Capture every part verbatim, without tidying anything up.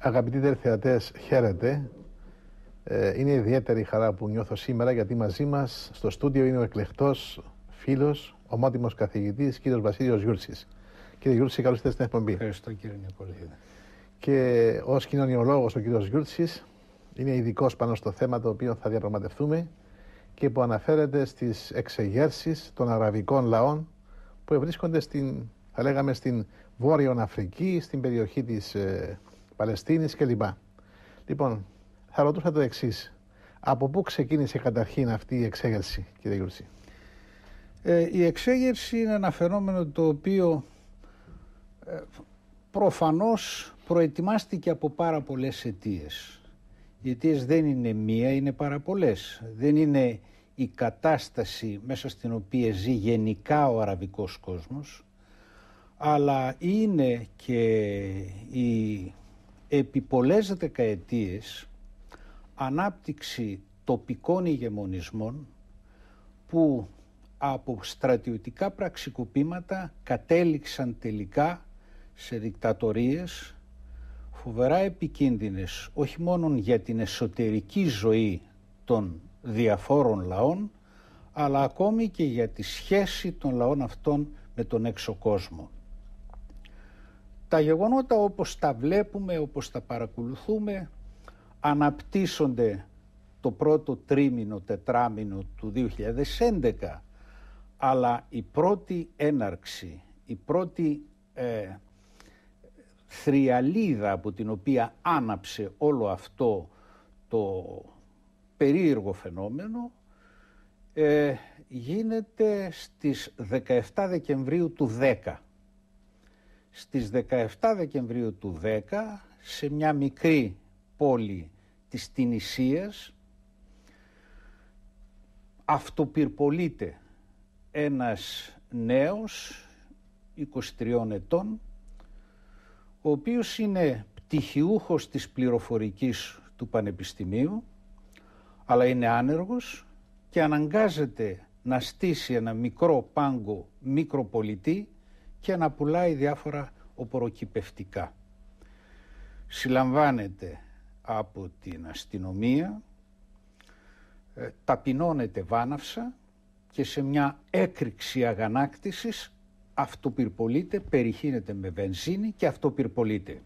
Αγαπητοί τηλεθεατές, χαίρετε. Ε, είναι ιδιαίτερη χαρά που νιώθω σήμερα, γιατί μαζί μας στο στούντιο είναι ο εκλεκτός φίλος, ομότιμος καθηγητής, κύριος Βασίλειος Γιούρτσης. Κύριε Γιούρτση, καλώς ήρθατε στην εκπομπή. Ευχαριστώ, κύριε Νικολίδη. Και ως κοινωνιολόγος ο κύριος Γιούρτσης είναι ειδικός πάνω στο θέμα το οποίο θα διαπραγματευτούμε και που αναφέρεται στις εξεγέρσεις των αραβικών λαών που βρίσκονται στην, θα λέγαμε, στην Βόρειο Αφρική, στην περιοχή της ε, Παλαιστίνης κλπ. Λοιπόν, θα ρωτούσα το εξής. Από πού ξεκίνησε καταρχήν αυτή η εξέγερση, κύριε Γιούρτση? Ε, η εξέγερση είναι ένα φαινόμενο το οποίο ε, προφανώς προετοιμάστηκε από πάρα πολλές αιτίες. Οι αιτίες δεν είναι μία, είναι πάρα πολλές. Δεν είναι η κατάσταση μέσα στην οποία ζει γενικά ο αραβικός κόσμος, αλλά είναι και η επί πολλές δεκαετίες ανάπτυξη τοπικών ηγεμονισμών που από στρατιωτικά πραξικοπήματα κατέληξαν τελικά σε δικτατορίες φοβερά επικίνδυνες, όχι μόνο για την εσωτερική ζωή των διαφόρων λαών, αλλά ακόμη και για τη σχέση των λαών αυτών με τον έξω κόσμο. Τα γεγονότα όπως τα βλέπουμε, όπως τα παρακολουθούμε, αναπτύσσονται το πρώτο τρίμηνο, τετράμηνο του δύο χιλιάδες έντεκα, αλλά η πρώτη έναρξη, η πρώτη ε, θριαλίδα από την οποία άναψε όλο αυτό το περίεργο φαινόμενο ε, γίνεται στις δεκαεφτά Δεκεμβρίου του δέκα. Στις δεκαεφτά Δεκεμβρίου του δέκα, σε μια μικρή πόλη της Τινησίας, αυτοπυρπολείται ένας νέος είκοσι τριών ετών, ο οποίος είναι πτυχιούχος της πληροφορικής του Πανεπιστημίου, αλλά είναι άνεργος και αναγκάζεται να στήσει ένα μικρό πάγκο μικροπολιτή και να πουλάει διάφορα οπωροκυπευτικά. Συλλαμβάνεται από την αστυνομία, ε, ταπεινώνεται βάναυσα και σε μια έκρηξη αγανάκτησης αυτοπυρπολείται, περιχύνεται με βενζίνη και αυτοπυρπολείται.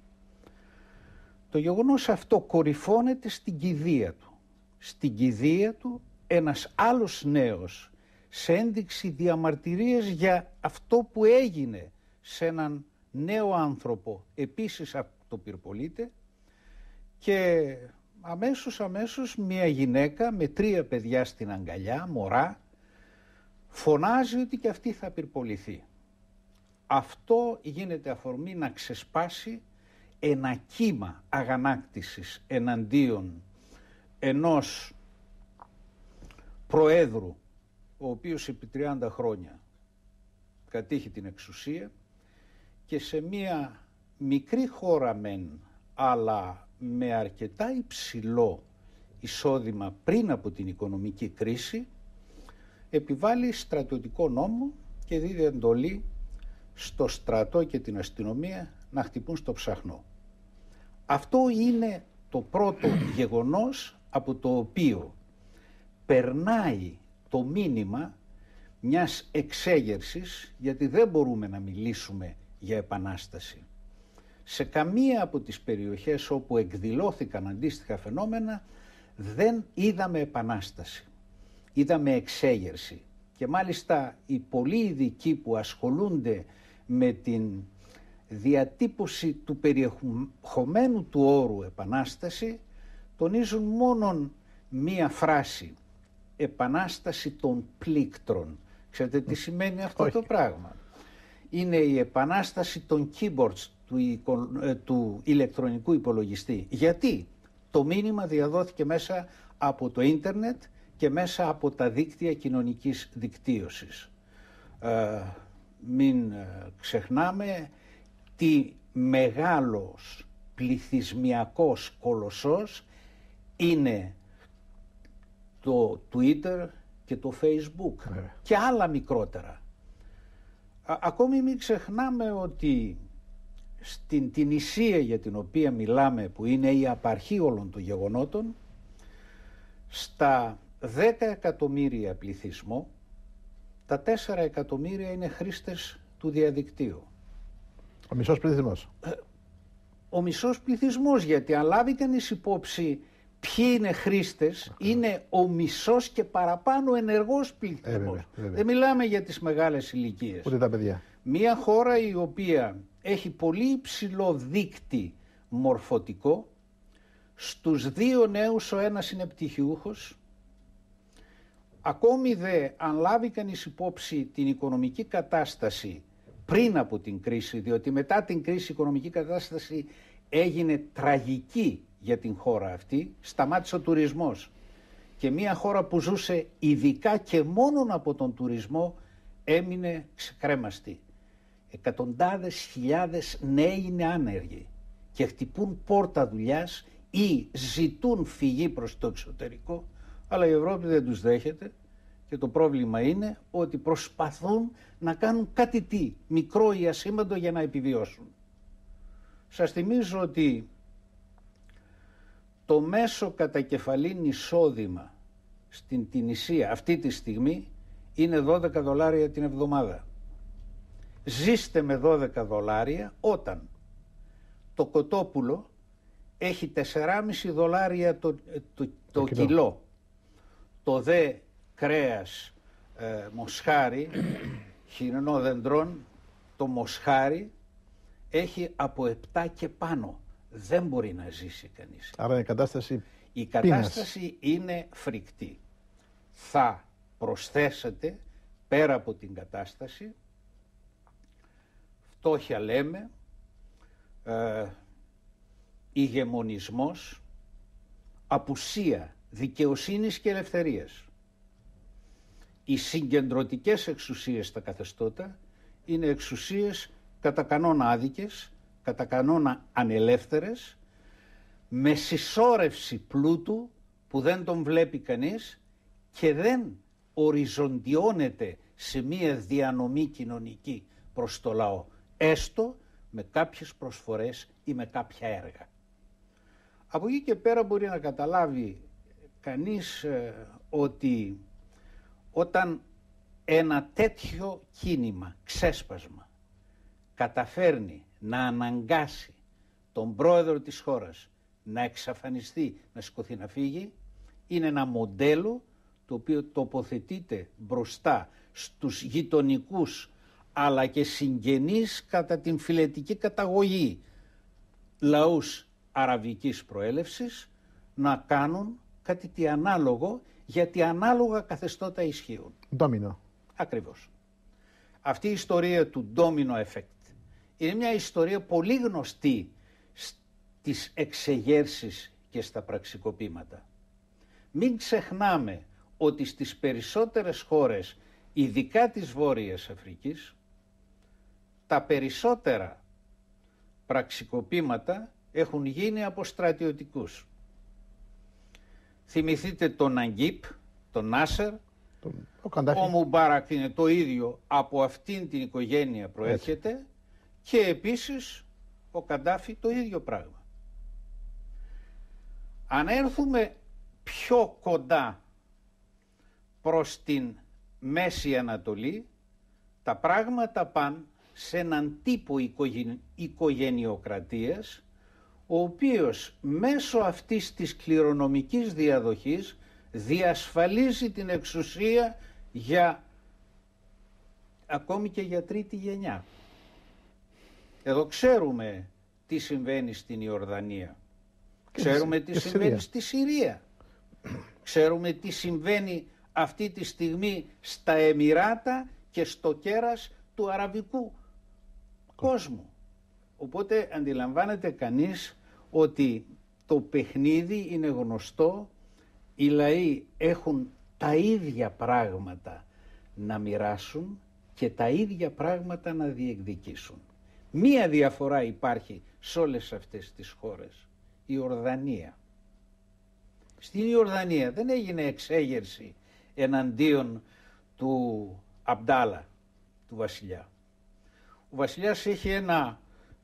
Το γεγονός αυτό κορυφώνεται στην κηδεία του. Στην κηδεία του ένας άλλος νέος, σε ένδειξη διαμαρτυρίας για αυτό που έγινε σε έναν νέο άνθρωπο, επίσης αυτοπυρπολείται, και αμέσως αμέσως μια γυναίκα με τρία παιδιά στην αγκαλιά, μωρά, φωνάζει ότι και αυτή θα πυρποληθεί. Αυτό γίνεται αφορμή να ξεσπάσει ένα κύμα αγανάκτησης εναντίον ενός προέδρου, ο οποίος επί τριάντα χρόνια κατήχε την εξουσία, και σε μία μικρή χώρα μεν, αλλά με αρκετά υψηλό εισόδημα πριν από την οικονομική κρίση, επιβάλλει στρατιωτικό νόμο και δίδει εντολή στο στρατό και την αστυνομία να χτυπούν στο ψαχνό. Αυτό είναι το πρώτο γεγονός από το οποίο περνάει το μήνυμα μιας εξέγερσης, γιατί δεν μπορούμε να μιλήσουμε για επανάσταση. Σε καμία από τις περιοχές όπου εκδηλώθηκαν αντίστοιχα φαινόμενα δεν είδαμε επανάσταση. Είδαμε εξέγερση. Και μάλιστα οι πολλοί ειδικοί που ασχολούνται με την διατύπωση του περιεχομένου του όρου επανάσταση τονίζουν μόνον μία φράση: επανάσταση των πλήκτρων. Ξέρετε τι σημαίνει αυτό? Όχι. Το πράγμα είναι η επανάσταση των keyboards του, οικο, ε, του ηλεκτρονικού υπολογιστή. Γιατί το μήνυμα διαδόθηκε μέσα από το ίντερνετ και μέσα από τα δίκτυα κοινωνικής δικτύωσης. Ε, μην ξεχνάμε τι μεγάλος πληθυσμιακός κολοσσός είναι το Twitter και το Facebook, yeah. και άλλα μικρότερα. Α, ακόμη μην ξεχνάμε ότι στην Τινησία για την οποία μιλάμε, που είναι η απαρχή όλων των γεγονότων, στα δέκα εκατομμύρια πληθυσμό, τα τέσσερα εκατομμύρια είναι χρήστες του διαδικτύου. Ο μισός πληθυσμός. Ο μισός πληθυσμός, γιατί αν λάβει κανείς υπόψη ποιοι είναι χρήστες, είναι ο μισός και παραπάνω ενεργός πληθυσμός. Ε, βέβαια, βέβαια. Δεν μιλάμε για τις μεγάλες ηλικίες. Ούτε τα παιδιά. Μια χώρα η οποία έχει πολύ υψηλό δείκτη μορφωτικό, στους δύο νέους ο ένας είναι πτυχιούχος. Ακόμη δε, αν λάβει κανείς υπόψη την οικονομική κατάσταση πριν από την κρίση, διότι μετά την κρίση η οικονομική κατάσταση έγινε τραγική για την χώρα αυτή, σταμάτησε ο τουρισμός. Και μια χώρα που ζούσε ειδικά και μόνον από τον τουρισμό έμεινε ξεκρέμαστη. Εκατοντάδες χιλιάδες νέοι είναι άνεργοι και χτυπούν πόρτα δουλειάς ή ζητούν φυγή προς το εξωτερικό, αλλά η Ευρώπη δεν τους δέχεται και το πρόβλημα είναι ότι προσπαθούν να κάνουν κάτι τι, μικρό ή ασήμαντο, για να επιβιώσουν. Σας θυμίζω ότι το μέσο κατακεφαλήν εισόδημα στην Τινησία αυτή τη στιγμή είναι δώδεκα δολάρια την εβδομάδα. Ζήστε με δώδεκα δολάρια όταν το κοτόπουλο έχει τέσσερα κόμμα πέντε δολάρια το, το, το, το κιλό. κιλό. Το δε κρέας ε, μοσχάρι, χοιρινόδεντρων, το μοσχάρι έχει από επτά και πάνω. Δεν μπορεί να ζήσει κανείς. Άρα η κατάσταση, η κατάσταση είναι φρικτή. Θα προσθέσετε πέρα από την κατάσταση φτώχεια, λέμε, ε, ηγεμονισμός, απουσία δικαιοσύνης και ελευθερίας. Οι συγκεντρωτικές εξουσίες στα καθεστώτα είναι εξουσίες κατά κανόνα άδικες, κατά κανόνα ανελεύθερες, με συσσόρευση πλούτου που δεν τον βλέπει κανείς και δεν οριζοντιώνεται σε μία διανομή κοινωνική προς το λαό, έστω με κάποιες προσφορές ή με κάποια έργα. Από εκεί και πέρα μπορεί να καταλάβει κανείς ε, ότι όταν ένα τέτοιο κίνημα, ξέσπασμα, καταφέρνει να αναγκάσει τον πρόεδρο της χώρας να εξαφανιστεί, να σηκωθεί να φύγει, είναι ένα μοντέλο το οποίο τοποθετείται μπροστά στους γειτονικούς αλλά και συγγενείς κατά την φυλετική καταγωγή λαούς αραβικής προέλευσης να κάνουν κάτι τι ανάλογο, γιατί ανάλογα καθεστώτα ισχύουν. Ντόμινο. Ακριβώς. Αυτή η ιστορία του domino effect είναι μια ιστορία πολύ γνωστή στις εξεγέρσεις και στα πραξικοπήματα. Μην ξεχνάμε ότι στις περισσότερες χώρες, ειδικά της Βόρειας Αφρικής, τα περισσότερα πραξικοπήματα έχουν γίνει από στρατιωτικούς. Θυμηθείτε τον Αγκίπ, τον Νάσερ, τον, ο, ο Μουμπάρακ είναι το ίδιο, από αυτήν την οικογένεια προέρχεται. Έτσι. Και επίσης ο Καντάφη το ίδιο πράγμα. Αν έρθουμε πιο κοντά προς την Μέση Ανατολή, τα πράγματα πάνε σε έναν τύπο οικογεν... οικογενειοκρατίας, ο οποίος μέσω αυτής της κληρονομικής διαδοχής διασφαλίζει την εξουσία για ακόμη και για τρίτη γενιά. Εδώ ξέρουμε τι συμβαίνει στην Ιορδανία. Ξέρουμε τι συμβαίνει στη Συρία. Ξέρουμε τι συμβαίνει αυτή τη στιγμή στα Εμιράτα και στο κέρας του αραβικού κόσμου. Οπότε αντιλαμβάνεται κανείς ότι το παιχνίδι είναι γνωστό, οι λαοί έχουν τα ίδια πράγματα να μοιράσουν και τα ίδια πράγματα να διεκδικήσουν. Μία διαφορά υπάρχει σε όλες αυτές τις χώρες, η Ιορδανία. Στην Ιορδανία δεν έγινε εξέγερση εναντίον του Αμπντάλα, του βασιλιά. Ο βασιλιάς έχει ένα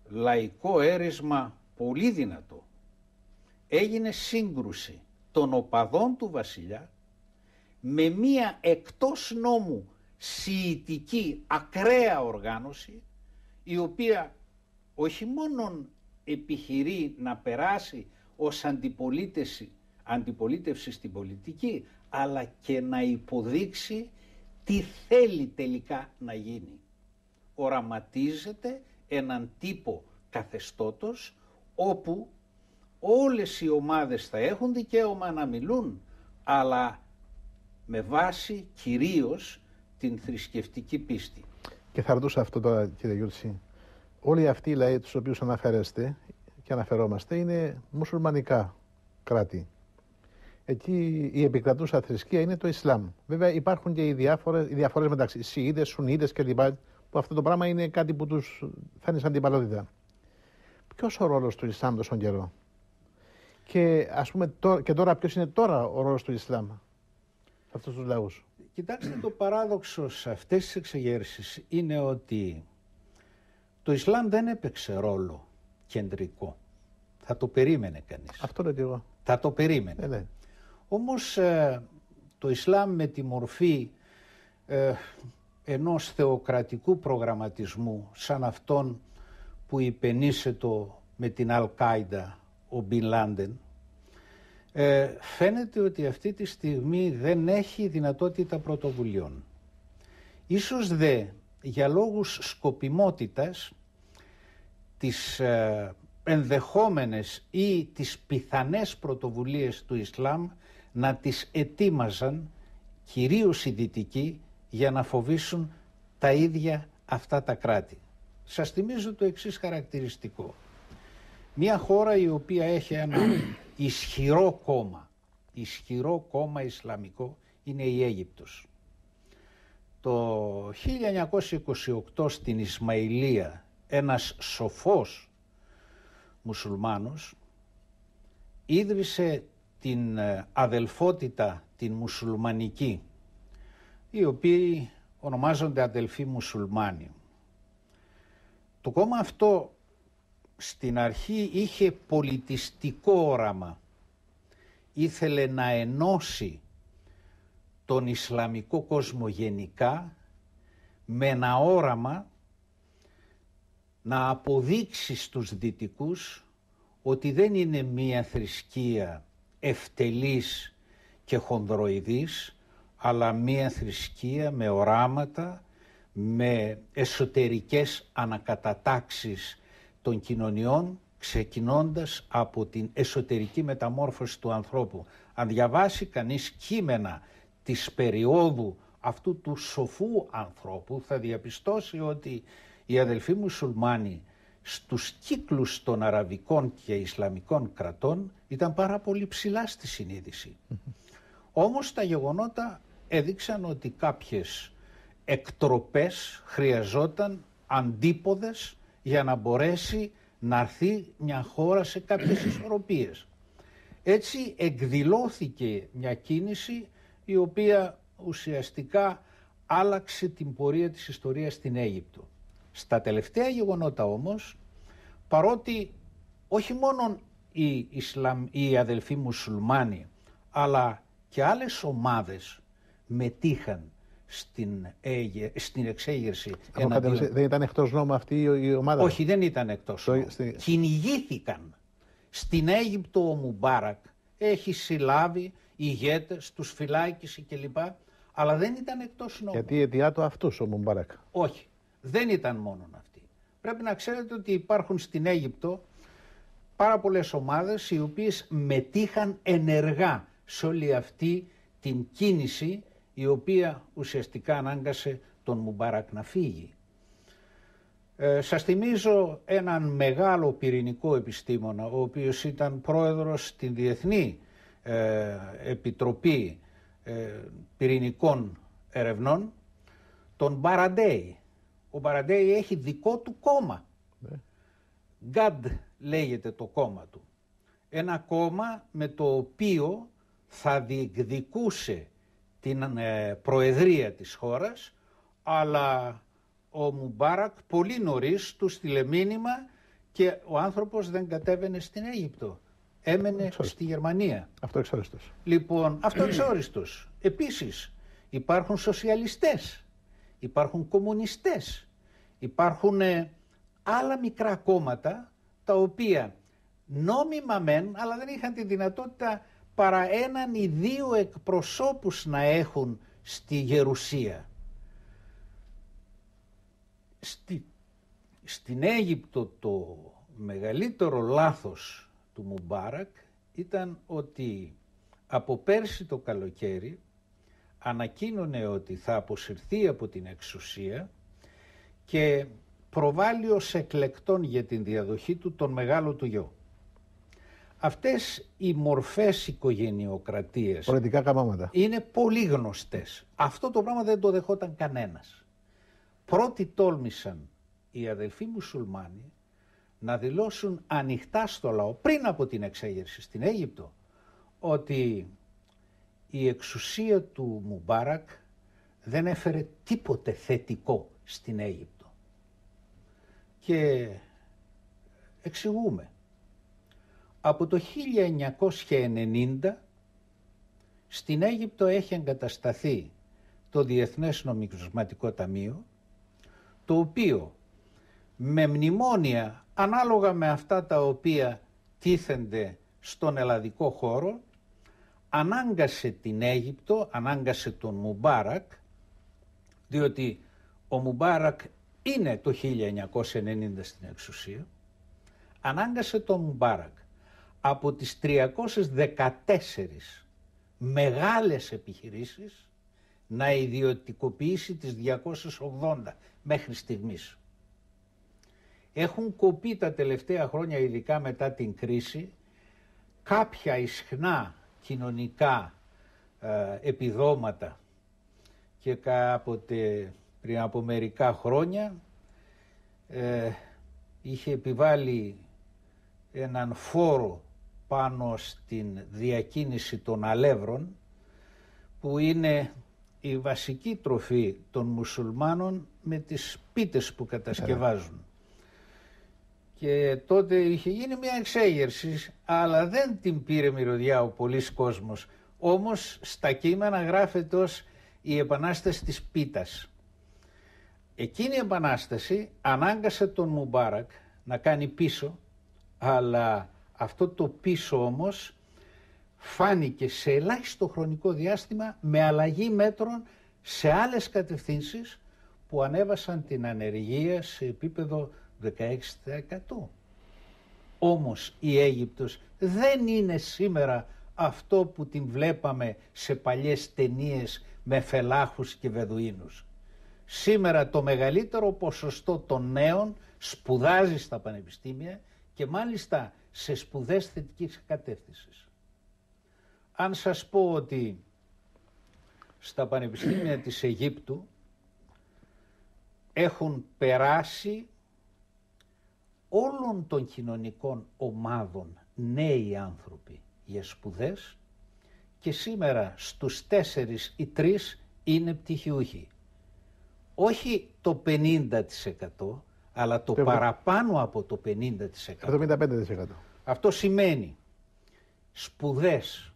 λαϊκό έρισμα πολύ δυνατό. Έγινε σύγκρουση των οπαδών του βασιλιά με μία εκτός νόμου σιητική ακραία οργάνωση, η οποία όχι μόνον επιχειρεί να περάσει ως αντιπολίτευση, αντιπολίτευση στην πολιτική, αλλά και να υποδείξει τι θέλει τελικά να γίνει. Οραματίζεται έναν τύπο καθεστώτος όπου όλες οι ομάδες θα έχουν δικαίωμα να μιλούν, αλλά με βάση κυρίως την θρησκευτική πίστη. Και θα ρωτούσα αυτό τώρα, κύριε Γιούρτση. Όλοι αυτοί οι λαοί τους οποίους αναφέρεστε και αναφερόμαστε είναι μουσουλμανικά κράτη. Εκεί η επικρατούσα θρησκεία είναι το Ισλάμ. Βέβαια υπάρχουν και οι, διάφορες, οι διαφορές μεταξύ Σιήτες, Σουνίτες κλπ. Που αυτό το πράγμα είναι κάτι που τους φέρνει σαν αντιπαλότητα. Ποιος ο ρόλος του Ισλάμ τόσο καιρό? Και ας πούμε τώρα, και τώρα ποιος είναι τώρα ο ρόλος του Ισλάμ σε αυτούς τους λαούς? Κοιτάξτε, το παράδοξο σε αυτές τις εξεγέρσεις είναι ότι το Ισλάμ δεν έπαιξε ρόλο κεντρικό. Θα το περίμενε κανείς. Αυτό λέω και εγώ. Θα το περίμενε. Ε, ναι. Όμως ε, το Ισλάμ με τη μορφή ε, ενός θεοκρατικού προγραμματισμού σαν αυτόν που υπενήσετο με την Αλ-Κάιντα ο Μπιν Λάντεν, ε, φαίνεται ότι αυτή τη στιγμή δεν έχει δυνατότητα πρωτοβουλειών. Ίσως δε για λόγους σκοπιμότητας τις ε, ενδεχόμενες ή τις πιθανές πρωτοβουλίες του Ισλάμ να τις ετοίμαζαν κυρίως οι Δυτικοί για να φοβήσουν τα ίδια αυτά τα κράτη. Σας θυμίζω το εξής χαρακτηριστικό. Μια χώρα η οποία έχει ένα ισχυρό κόμμα, ισχυρό κόμμα Ισλαμικό, είναι η Αίγυπτος. Το χίλια εννιακόσια είκοσι οκτώ στην Ισμαηλία ένας σοφός μουσουλμάνος ίδρυσε την αδελφότητα την μουσουλμανική, οι οποίοι ονομάζονται αδελφοί μουσουλμάνοι. Το κόμμα αυτό στην αρχή είχε πολιτιστικό όραμα. Ήθελε να ενώσει τον Ισλαμικό κόσμο γενικά με ένα όραμα να αποδείξει στους Δυτικούς ότι δεν είναι μία θρησκεία ευτελής και χονδροειδής, αλλά μία θρησκεία με οράματα, με εσωτερικές ανακατατάξεις των κοινωνιών, ξεκινώντας από την εσωτερική μεταμόρφωση του ανθρώπου. Αν διαβάσει κανείς κείμενα της περίοδου αυτού του σοφού ανθρώπου, θα διαπιστώσει ότι οι αδελφοί μουσουλμάνοι στους κύκλους των αραβικών και ισλαμικών κρατών ήταν πάρα πολύ ψηλά στη συνείδηση. Όμως τα γεγονότα έδειξαν ότι κάποιες εκτροπές χρειαζόταν αντίποδες για να μπορέσει να έρθει μια χώρα σε κάποιες ισορροπίες. Έτσι εκδηλώθηκε μια κίνηση η οποία ουσιαστικά άλλαξε την πορεία της ιστορίας στην Αίγυπτο. Στα τελευταία γεγονότα όμως, παρότι όχι μόνο οι, Ισλαμ, οι αδελφοί μουσουλμάνοι, αλλά και άλλες ομάδες μετήχαν στην, Αίγε, στην εξέγερση. Εναντίον... Δεν ήταν εκτός νόμου αυτή η ομάδα? Όχι, δεν ήταν εκτός Το... νόμου. Στη... Κυνηγήθηκαν. Στην Αίγυπτο ο Μουμπάρακ έχει συλλάβει ηγέτες, τους φυλάκισε κλπ. Αλλά δεν ήταν εκτός νόμου. Γιατί αιτιά του αυτούς ο Μουμπάρακ? Όχι, δεν ήταν μόνον αυτοί. Πρέπει να ξέρετε ότι υπάρχουν στην Αίγυπτο πάρα πολλές ομάδες οι οποίες μετήχαν ενεργά σε όλη αυτή την κίνηση η οποία ουσιαστικά ανάγκασε τον Μουμπάρακ να φύγει. Ε, σας θυμίζω έναν μεγάλο πυρηνικό επιστήμονα, ο οποίος ήταν πρόεδρος στην Διεθνή ε, Επιτροπή ε, Πυρηνικών Ερευνών, τον Μπαραντέι. Ο Μπαραντέι έχει δικό του κόμμα. Ναι. Γκαντ λέγεται το κόμμα του. Ένα κόμμα με το οποίο θα διεκδικούσε την ε, προεδρία της χώρας, αλλά ο Μουμπάρακ πολύ νωρίς του στείλε μήνυμα και ο άνθρωπος δεν κατέβαινε στην Αίγυπτο. Έμενε εξόριστος στη Γερμανία. Αυτοεξόριστος. Λοιπόν, αυτοεξόριστος. Επίσης, υπάρχουν σοσιαλιστές, υπάρχουν κομμουνιστές, υπάρχουν ε, άλλα μικρά κόμματα, τα οποία νόμιμα μεν, αλλά δεν είχαν τη δυνατότητα παρά έναν ή δύο εκπροσώπους να έχουν στη Γερουσία. Στη, στην Αίγυπτο το μεγαλύτερο λάθος του Μουμπάρακ ήταν ότι από πέρσι το καλοκαίρι ανακοίνωνε ότι θα αποσυρθεί από την εξουσία και προβάλλει ως εκλεκτόν για την διαδοχή του τον μεγάλο του γιο. Αυτές οι μορφές οικογενειοκρατίες πολιτικά καμώματα είναι πολύ γνωστές. Αυτό το πράγμα δεν το δεχόταν κανένας. Πρώτοι τόλμησαν οι αδελφοί μουσουλμάνοι να δηλώσουν ανοιχτά στο λαό πριν από την εξέγερση στην Αίγυπτο ότι η εξουσία του Μουμπάρακ δεν έφερε τίποτε θετικό στην Αίγυπτο. Και εξηγούμε. Από το χίλια εννιακόσια ενενήντα στην Αίγυπτο έχει εγκατασταθεί το Διεθνές Νομισματικό Ταμείο, το οποίο με μνημόνια ανάλογα με αυτά τα οποία τίθενται στον ελλαδικό χώρο ανάγκασε την Αίγυπτο, ανάγκασε τον Μουμπάρακ, διότι ο Μουμπάρακ είναι το χίλια εννιακόσια ενενήντα στην εξουσία, ανάγκασε τον Μουμπάρακ από τις τριακόσιες δεκατέσσερις μεγάλες επιχειρήσεις να ιδιωτικοποιήσει τις διακόσιες ογδόντα μέχρι στιγμής. Έχουν κοπεί τα τελευταία χρόνια, ειδικά μετά την κρίση, κάποια ισχνά κοινωνικά ε, επιδόματα και κάποτε πριν από μερικά χρόνια ε, είχε επιβάλει έναν φόρο πάνω στην διακίνηση των αλεύρων, που είναι η βασική τροφή των μουσουλμάνων με τις πίτες που κατασκευάζουν. Και τότε είχε γίνει μια εξέγερση, αλλά δεν την πήρε μυρωδιά ο πολύς κόσμος. Όμως στα κείμενα γράφεται ως η επανάσταση της πίτας. Εκείνη η επανάσταση ανάγκασε τον Μουμπάρακ να κάνει πίσω, αλλά αυτό το πίσω όμως φάνηκε σε ελάχιστο χρονικό διάστημα με αλλαγή μέτρων σε άλλες κατευθύνσεις που ανέβασαν την ανεργία σε επίπεδο δεκαέξι τοις εκατό. Όμως η Αίγυπτος δεν είναι σήμερα αυτό που την βλέπαμε σε παλιές ταινίες με φελάχους και βεδουίνους. Σήμερα το μεγαλύτερο ποσοστό των νέων σπουδάζει στα πανεπιστήμια και μάλιστα σε σπουδές θετικής κατεύθυνσης. Αν σας πω ότι στα πανεπιστήμια της Αιγύπτου έχουν περάσει όλων των κοινωνικών ομάδων νέοι άνθρωποι για σπουδές και σήμερα στους τέσσερις ή τρεις είναι πτυχιούχοι. Όχι το πενήντα τοις εκατό, αλλά το παραπάνω από το πενήντα τοις εκατό. εβδομήντα πέντε τοις εκατό. Αυτό σημαίνει σπουδές,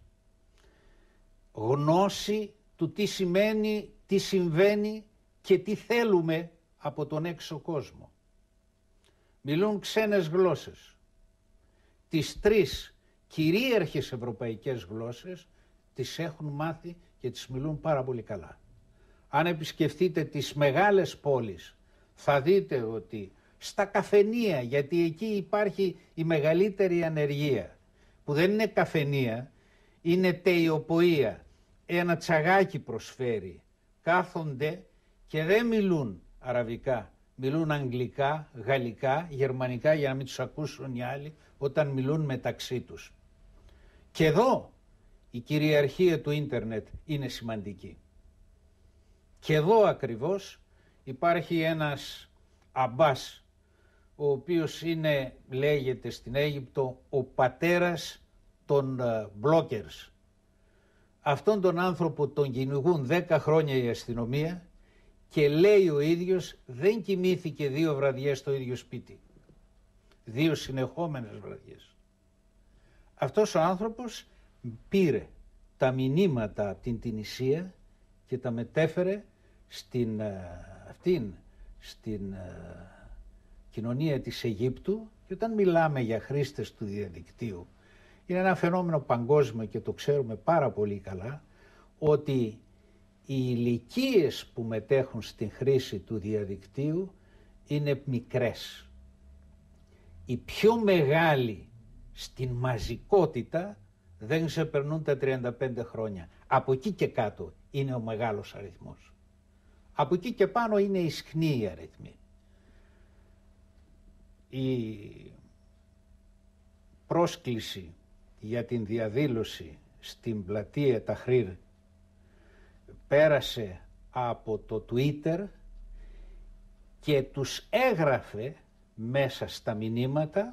γνώση του τι σημαίνει, τι συμβαίνει και τι θέλουμε από τον έξω κόσμο. Μιλούν ξένες γλώσσες. Τις τρεις κυρίαρχες ευρωπαϊκές γλώσσες τις έχουν μάθει και τις μιλούν πάρα πολύ καλά. Αν επισκεφτείτε τις μεγάλες πόλεις θα δείτε ότι στα καφενεία, γιατί εκεί υπάρχει η μεγαλύτερη ανεργία, που δεν είναι καφενεία, είναι τεϊοποία, ένα τσαγάκι προσφέρει, κάθονται και δεν μιλούν αραβικά, μιλούν αγγλικά, γαλλικά, γερμανικά για να μην τους ακούσουν οι άλλοι όταν μιλούν μεταξύ τους. Και εδώ η κυριαρχία του ίντερνετ είναι σημαντική. Και εδώ ακριβώς υπάρχει ένας αμπάς, ο οποίος είναι, λέγεται στην Αίγυπτο, ο πατέρας των bloggers. Αυτόν τον άνθρωπο τον κυνηγούν δέκα χρόνια η αστυνομία και λέει ο ίδιος δεν κοιμήθηκε δύο βραδιές στο ίδιο σπίτι. δύο συνεχόμενες βραδιές. Αυτός ο άνθρωπος πήρε τα μηνύματα από την Τινησία και τα μετέφερε στην, αυτήν, στην κοινωνία της Αιγύπτου, και όταν μιλάμε για χρήστες του διαδικτύου, είναι ένα φαινόμενο παγκόσμιο και το ξέρουμε πάρα πολύ καλά, ότι οι ηλικίες που μετέχουν στην χρήση του διαδικτύου είναι μικρές. Οι πιο μεγάλοι στην μαζικότητα δεν ξεπερνούν τα τριάντα πέντε χρόνια. Από εκεί και κάτω είναι ο μεγάλος αριθμός. Από εκεί και πάνω είναι ισχνοί οι αριθμοί. Η πρόσκληση για την διαδήλωση στην πλατεία Ταχρήρ πέρασε από το Twitter και τους έγραφε μέσα στα μηνύματα: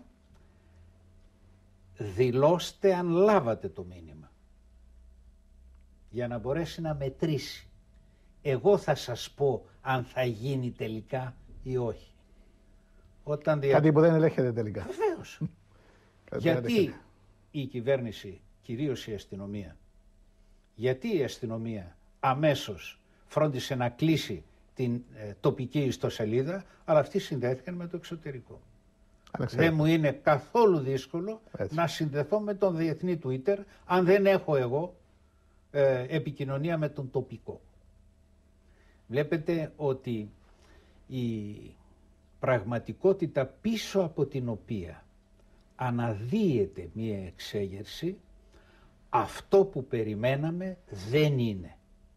δηλώστε αν λάβατε το μήνυμα, για να μπορέσει να μετρήσει. Εγώ θα σας πω αν θα γίνει τελικά ή όχι. Όταν δια... Κάτι που δεν ελέγχεται τελικά. Βεβαίως. Γιατί η κυβέρνηση, κυρίως η αστυνομία, γιατί η αστυνομία αμέσως φρόντισε να κλείσει την ε, τοπική ιστοσελίδα, αλλά αυτοί συνδέθηκαν με το εξωτερικό. Δεν μου είναι καθόλου δύσκολο Έτσι. να συνδεθώ με τον διεθνή Twitter, αν δεν έχω εγώ ε, επικοινωνία με τον τοπικό. Βλέπετε ότι η πραγματικότητα πίσω από την οποία αναδύεται μία εξέγερση, αυτό που περιμέναμε δεν είναι.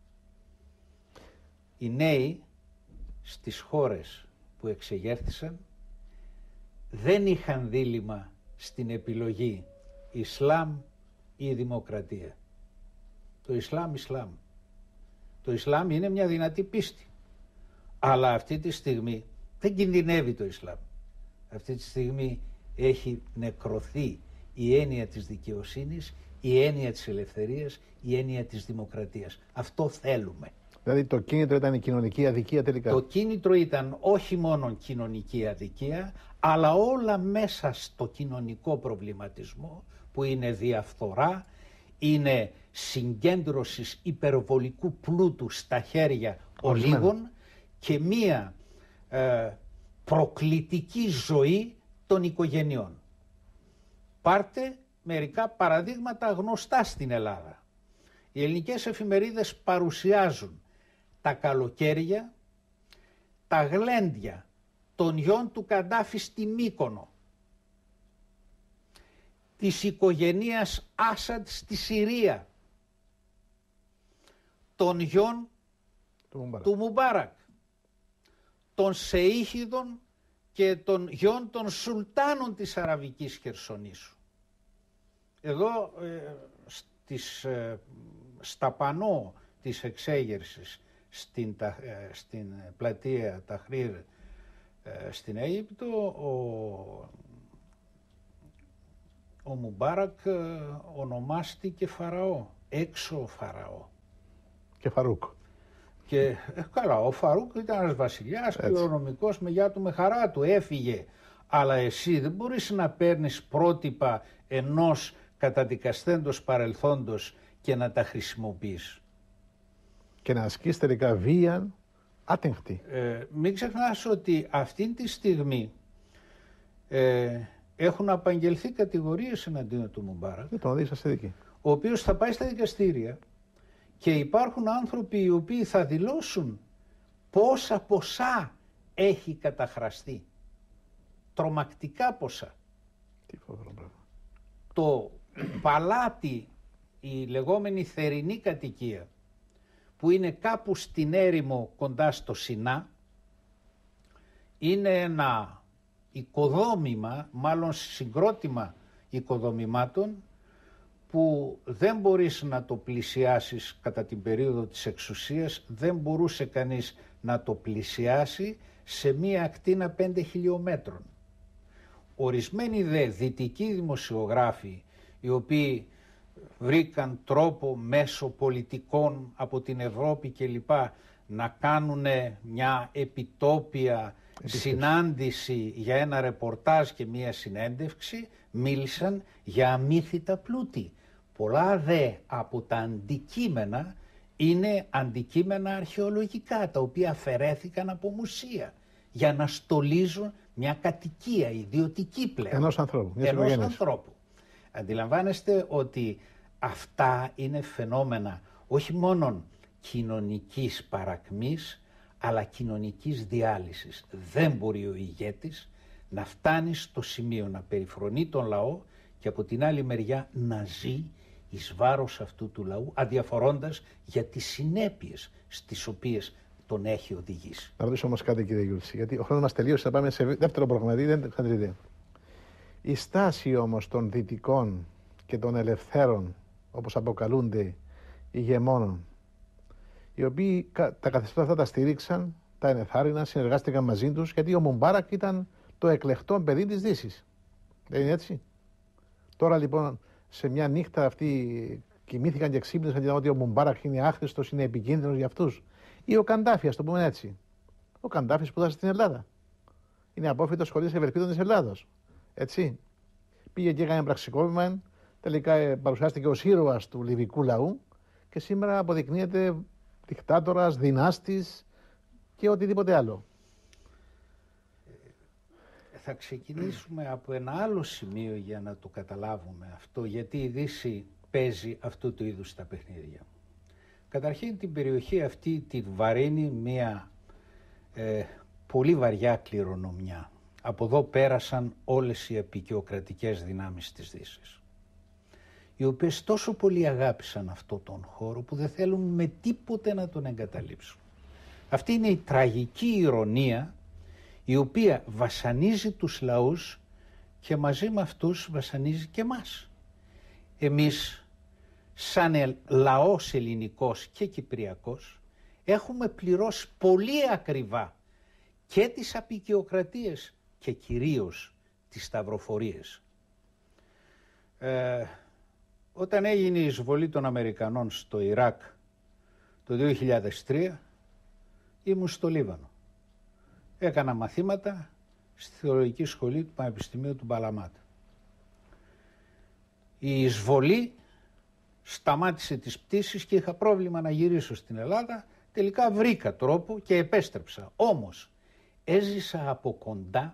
Οι νέοι στις χώρες που εξεγέρθησαν δεν είχαν δίλημμα στην επιλογή Ισλάμ ή δημοκρατία. Το Ισλάμ, Ισλάμ. Το Ισλάμ είναι μια δυνατή πίστη. Αλλά αυτή τη στιγμή δεν κινδυνεύει το Ισλάμ. Αυτή τη στιγμή έχει νεκρωθεί η έννοια της δικαιοσύνης, η έννοια της ελευθερίας, η έννοια της δημοκρατίας. Αυτό θέλουμε. Δηλαδή το κίνητρο ήταν η κοινωνική αδικία τελικά. Το κίνητρο ήταν όχι μόνο κοινωνική αδικία, αλλά όλα μέσα στο κοινωνικό προβληματισμό, που είναι διαφθορά, είναι συγκέντρωσης υπερβολικού πλούτου στα χέρια ολίγων και μία ε, προκλητική ζωή των οικογενειών. Πάρτε μερικά παραδείγματα γνωστά στην Ελλάδα. Οι ελληνικές εφημερίδες παρουσιάζουν τα καλοκαίρια, τα γλέντια των γιών του Καντάφη στη Μύκονο, της οικογένειας Άσαντ στη Συρία, των γιών του Μουμπάρακ, του Μουμπάρακ, των Σεΐχιδων και των γιών των Σουλτάνων της Αραβικής Χερσονήσου. Εδώ ε, στις, ε, στα πανό της εξέγερσης στην, τα, ε, στην πλατεία Ταχρήρ ε, στην Αίγυπτο, ο, ο Μουμπάρακ ε, ονομάστηκε Φαραώ, έξω Φαραώ. Και Φαρούκ. Και ε, καλά, ο Φαρούκ ήταν ένας βασιλιάς, κληρονομικός, με γιά του, με χαρά του, έφυγε. Αλλά εσύ δεν μπορείς να παίρνεις πρότυπα ενός καταδικασθέντος παρελθόντος και να τα χρησιμοποιείς. Και να ασκείς τελικά βία άτεγχτη. Ε, μην ξεχνάς ότι αυτή τη στιγμή ε, έχουν απαγγελθεί κατηγορίες εναντίον του Μουμπάρακ, ο οποίος θα πάει στα δικαστήρια και υπάρχουν άνθρωποι οι οποίοι θα δηλώσουν πόσα ποσά έχει καταχραστεί. Τρομακτικά ποσά. Τι φοβερό πράγμα. Το παλάτι, η λεγόμενη θερινή κατοικία, που είναι κάπου στην έρημο κοντά στο Σινά, είναι ένα οικοδόμημα, μάλλον συγκρότημα οικοδομημάτων, που δεν μπορείς να το πλησιάσεις κατά την περίοδο της εξουσίας, δεν μπορούσε κανείς να το πλησιάσει σε μία ακτίνα πέντε χιλιόμετρων. Ορισμένοι δε δυτικοί δημοσιογράφοι, οι οποίοι βρήκαν τρόπο μέσω πολιτικών από την Ευρώπη κλπ. Να κάνουν μια επιτόπια συνάντηση για ένα ρεπορτάζ και μία συνέντευξη μίλησαν για αμύθιτα πλούτη. Πολλά δε από τα αντικείμενα είναι αντικείμενα αρχαιολογικά, τα οποία αφαιρέθηκαν από μουσεία για να στολίζουν μια κατοικία ιδιωτική πλέον. Ενός ανθρώπου. Ενός ανθρώπου. Αντιλαμβάνεστε ότι αυτά είναι φαινόμενα όχι μόνον κοινωνικής παρακμής, αλλά κοινωνικής διάλυσης. Δεν μπορεί ο ηγέτης να φτάνει στο σημείο να περιφρονεί τον λαό και από την άλλη μεριά να ζει εις βάρος αυτού του λαού, αδιαφορώντας για τις συνέπειες στις οποίες τον έχει οδηγήσει. Να ρωτήσω όμως κάτι, κύριε Γιούλση, γιατί ο χρόνος μας τελείωσε, θα πάμε σε δεύτερο προγραμματί, δεν ξαντρείτε. Η στάση όμως των δυτικών και των ελευθέρων, όπως αποκαλούνται, ηγεμόνων, οι οποίοι τα καθεστώτα αυτά τα στήριξαν, τα ενεθάρρυναν, συνεργάστηκαν μαζί τους, γιατί ο Μουμπάρακ ήταν το εκλεκτό παιδί της Δύσης. Δεν είναι έτσι? Τώρα λοιπόν, σε μια νύχτα αυτοί κοιμήθηκαν και ξύπνησαν και είδαν ότι ο Μουμπάρακ είναι άχρηστος, είναι επικίνδυνος για αυτούς. Ή ο Καντάφη, ας το πούμε έτσι. Ο Καντάφη σπούδασε στην Ελλάδα. Είναι απόφοιτος σχολής ευελπίδων της Ελλάδος. Έτσι. Πήγε και έκανε πραξικόπημα, τελικά παρουσιάστηκε ως ήρωας του λιβικού λαού και σήμερα αποδεικνύεται δικτάτορας, δυνάστης και οτιδήποτε άλλο. Θα ξεκινήσουμε από ένα άλλο σημείο για να το καταλάβουμε αυτό, γιατί η Δύση παίζει αυτού του είδους τα παιχνίδια. Καταρχήν την περιοχή αυτή τη βαρύνει μια ε, πολύ βαριά κληρονομιά. Από εδώ πέρασαν όλες οι αποικιοκρατικές δυνάμεις της Δύσης, οι οποίες τόσο πολύ αγάπησαν αυτό τον χώρο που δεν θέλουν με τίποτε να τον εγκαταλείψουν. Αυτή είναι η τραγική ηρωνία η οποία βασανίζει τους λαούς και μαζί με αυτούς βασανίζει και εμάς. Εμείς σαν λαός ελληνικός και κυπριακός έχουμε πληρώσει πολύ ακριβά και τις αποικιοκρατίες και κυρίως τις σταυροφορίες. Ε, όταν έγινε η εισβολή των Αμερικανών στο Ιράκ το δύο χιλιάδες τρία, ήμουν στο Λίβανο. Έκανα μαθήματα στη Θεολογική Σχολή του Πανεπιστημίου του Μπαλαμάτ. Η εισβολή σταμάτησε τις πτήσεις και είχα πρόβλημα να γυρίσω στην Ελλάδα. Τελικά βρήκα τρόπο και επέστρεψα. Όμως έζησα από κοντά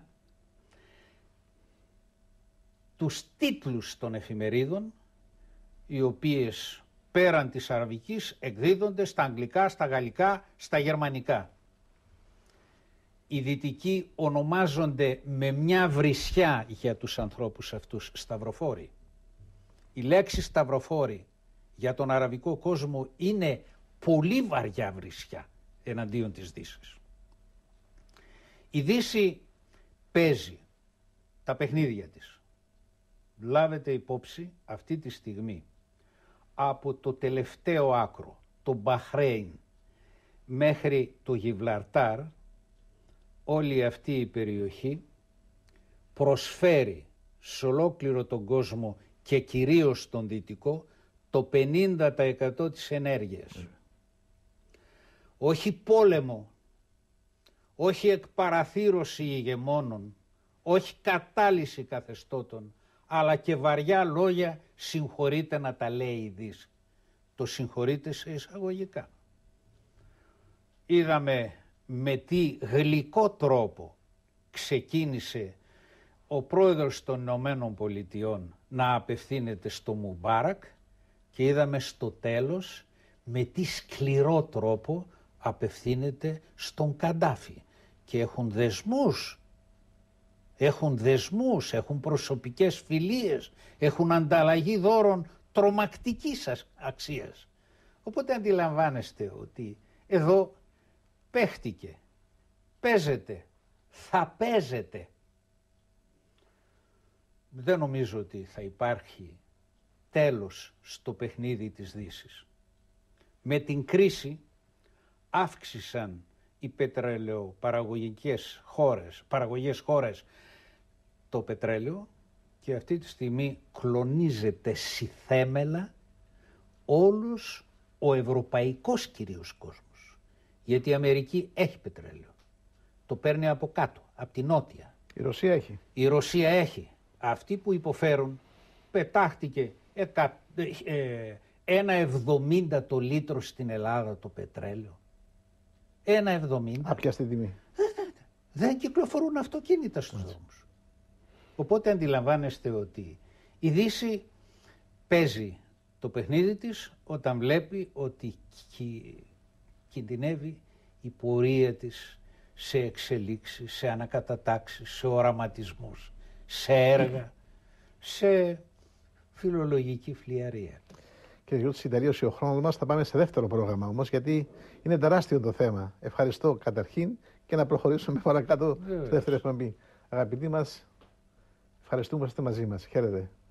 τους τίτλους των εφημερίδων, οι οποίες πέραν της αραβικής εκδίδονται στα αγγλικά, στα γαλλικά, στα γερμανικά. Οι δυτικοί ονομάζονται με μια βρισιά για τους ανθρώπους αυτούς σταυροφόροι. Η λέξη σταυροφόροι για τον αραβικό κόσμο είναι πολύ βαριά βρισιά εναντίον της Δύσης. Η Δύση παίζει τα παιχνίδια της. Λάβετε υπόψη αυτή τη στιγμή από το τελευταίο άκρο, το Μπαχρέιν, μέχρι το Γιβραλτάρ, όλη αυτή η περιοχή προσφέρει σε ολόκληρο τον κόσμο και κυρίως στον δυτικό το πενήντα τοις εκατό της ενέργειας. Mm. Όχι πόλεμο, όχι εκπαραθύρωση ηγεμόνων, όχι κατάλυση καθεστώτων, αλλά και βαριά λόγια συγχωρείτε να τα λέει η Δύση. Το συγχωρείτε σε εισαγωγικά. Είδαμε με τι γλυκό τρόπο ξεκίνησε ο πρόεδρος των Ηνωμένων Πολιτειών να απευθύνεται στο Μουμπάρακ και είδαμε στο τέλος με τι σκληρό τρόπο απευθύνεται στον Καντάφη και έχουν δεσμούς, έχουν δεσμούς, έχουν προσωπικές φιλίες, έχουν ανταλλαγή δώρων τρομακτικής αξίας. Οπότε αντιλαμβάνεστε ότι εδώ παίχτηκε, παίζεται, θα παίζεται. Δεν νομίζω ότι θα υπάρχει τέλος στο παιχνίδι της Δύσης. Με την κρίση αύξησαν οι πετρελαιοπαραγωγικές χώρες, παραγωγές χώρες το πετρέλαιο και αυτή τη στιγμή κλονίζεται συθέμελα όλος ο ευρωπαϊκός κυρίως κόσμος. Γιατί η Αμερική έχει πετρέλαιο. το παίρνει από κάτω, από την νότια. Η Ρωσία έχει. Η Ρωσία έχει. Αυτοί που υποφέρουν, πετάχτηκε εκα, ε, ένα εβδομήντα το λίτρο στην Ελλάδα το πετρέλαιο. Ένα εβδομήντα. Άπιαστη τιμή. Δεν κυκλοφορούν αυτοκίνητα στους δρόμους. Οπότε αντιλαμβάνεστε ότι η Δύση παίζει το παιχνίδι της όταν βλέπει ότι κι, κινδυνεύει η πορεία της σε εξελίξεις, σε ανακατατάξεις, σε οραματισμούς, σε έργα, σε φιλολογική φλιαρία. Κύριε Γιώργη, τελείωσε ο χρόνος μας. Θα πάμε σε δεύτερο πρόγραμμα όμως, γιατί είναι τεράστιο το θέμα. Ευχαριστώ καταρχήν και να προχωρήσουμε παρακάτω στη δεύτερη εκπομπή. Αγαπητοί μας, ευχαριστούμε που είστε μαζί μας. Χαίρετε.